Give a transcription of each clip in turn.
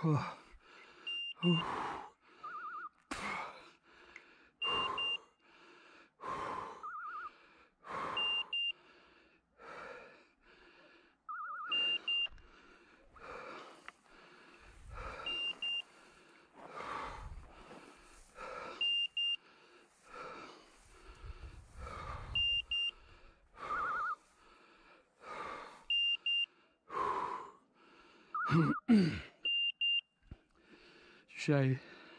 Ci sei?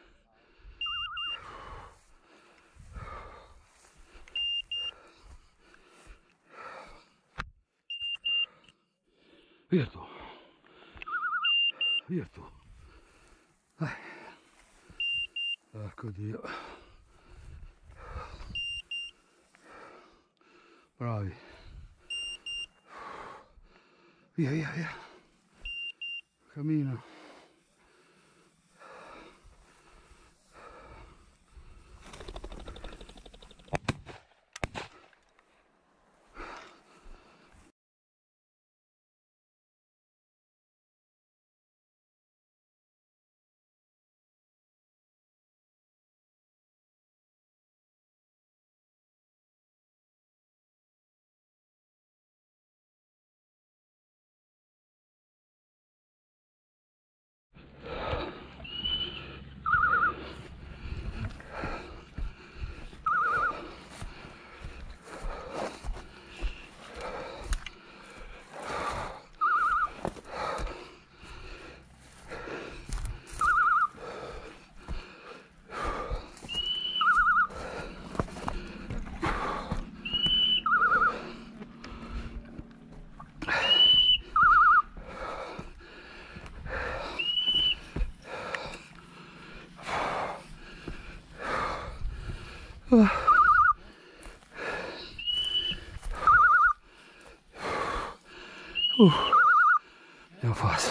Via tu. Via tu. Ecco Dio. Bravi. Via, via, via. Cammina. Andiamo fast.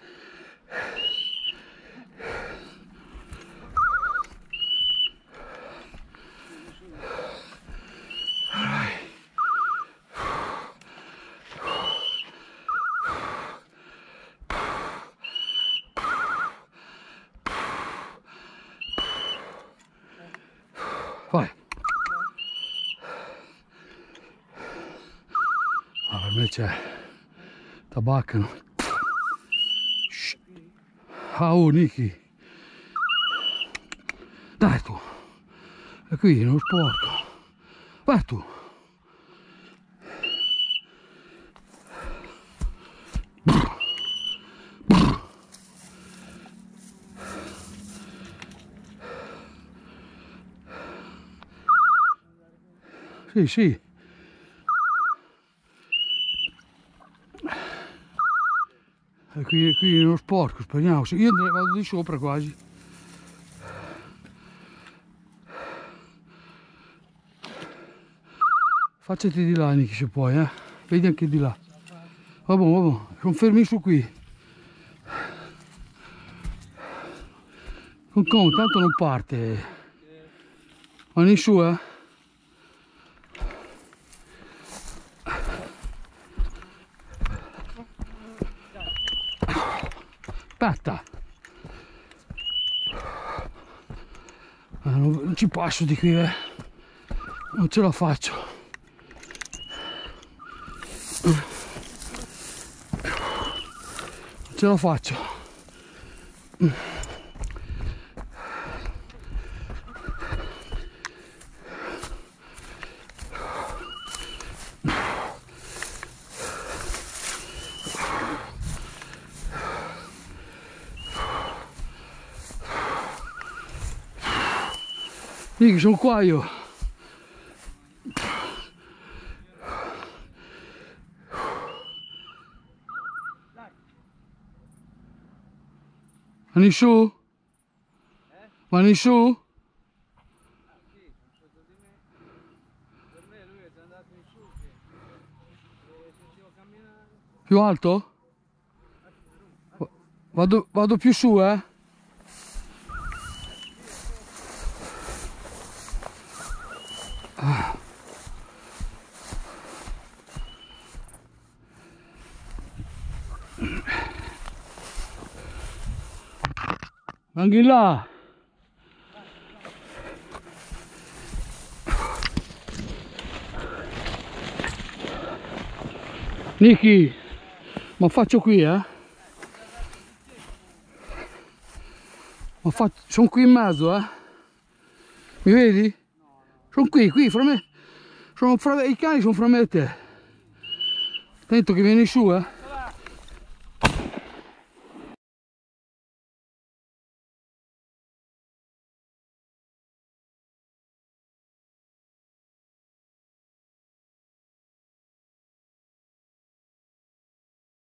Vai. Per me c'è tabaccano. Oh Niki, dai tu, è qui non sporco, vai tu. Sì, sì. E qui non sporco, speriamo. Io vado di sopra quasi. Facciati di là, Niki, se puoi, eh. Vedi anche di là. Vabbè, sono fermi su qui. Con tanto non parte. Vanno in su, eh. Aspetta. Non ci passo di qui, eh. Non ce la faccio. Non ce la faccio. Sì, sono qua io. Vanno su? Vanno su? Per me lui è andato in su che sentiva camminare. Più alto? Vado più su, eh? Anche là. Niki, ma faccio qui, Ma sono qui in mezzo, Mi vedi? Sono qui, fra me. I cani sono fra me e te. Attento che vieni su,